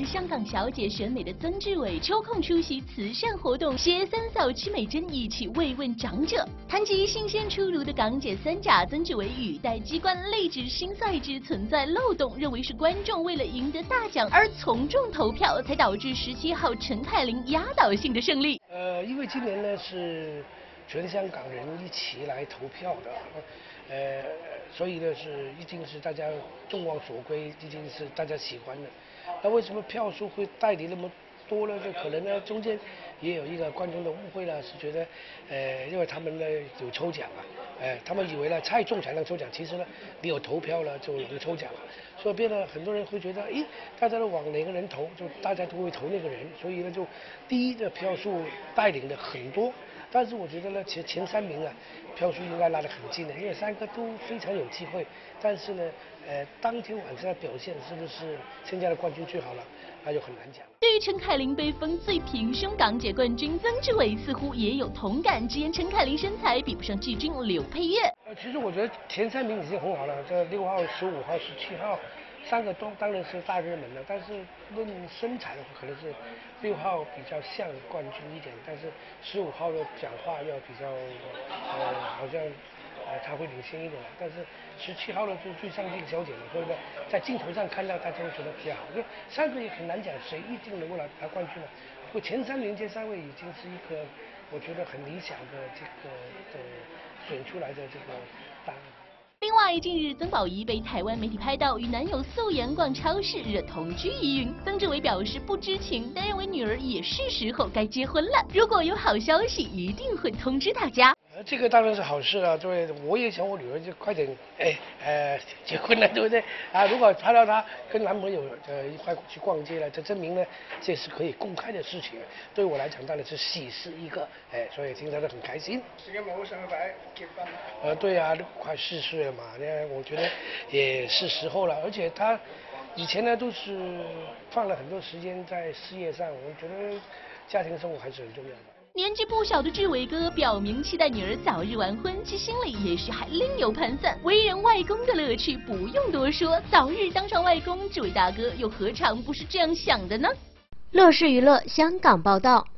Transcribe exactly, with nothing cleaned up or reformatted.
香港小姐选美的曾志伟抽空出席慈善活动，携三嫂曲美珍一起慰问长者。谈及新鲜出炉的港姐三甲，曾志伟语带机关，力指新赛制存在漏洞，认为是观众为了赢得大奖而从众投票，才导致十七号陈凯琳压倒性的胜利。 呃，因为今年呢是全香港人一起来投票的，呃，所以呢是一定是大家众望所归，一定是大家喜欢的。那为什么票数会带离那么多呢？就可能呢中间也有一个观众的误会了，是觉得，呃，因为他们呢有抽奖啊，呃，他们以为呢猜中才能抽奖，其实呢你有投票了就能抽奖了，所以变得很多人会觉得，诶，大家都往哪个人投，就大家都会投那个人，所以呢就第一的票数带领的很多。但是我觉得呢，其实前三名啊，票数应该拉得很近的，因为三个都非常有机会。但是呢，呃，当天晚上的表现是不是现在的冠军最好了，那就很难讲。 对于陈凯琳被封最平胸港姐冠军，曾志伟似乎也有同感，直言陈凯琳身材比不上季军刘佩玥。 呃，其实我觉得前三名已经很好了，这六号、十五号、十七号。三个都当然是大热门了，但是论身材的话，可能是六号比较像冠军一点，但是十五号的讲话要比较呃好像呃他会领先一点了，但是十七号呢就是最上镜小姐嘛，所以呢在镜头上看到大家会觉得比较好，因为三个也很难讲谁一定能够来拿冠军了。不过前三名这三位已经是一个我觉得很理想的这个的选出来的这个答案。 另外，近日曾宝仪被台湾媒体拍到与男友素颜逛超市，惹同居疑云。曾志伟表示不知情，但认为女儿也是时候该结婚了。如果有好消息，一定会通知大家。 这个当然是好事了，对，我也想我女儿就快点，哎，呃，结婚了，对不对？啊，如果拍到她跟男朋友呃一块去逛街了，这证明呢这是可以公开的事情，对我来讲当然是喜事一个，哎，所以听着都很开心。 而家冇想快結婚。 呃，对啊，都快四歲了嘛，那我覺得也是時候了，而且他以前呢都是放了很多時間在事業上，我覺得家庭生活還是很重要的。 年纪不小的志伟哥表明期待女儿早日完婚，其心里也许还另有盘算。为人外公的乐趣不用多说，早日当上外公，志伟大哥又何尝不是这样想的呢？ 乐视娱乐香港报道。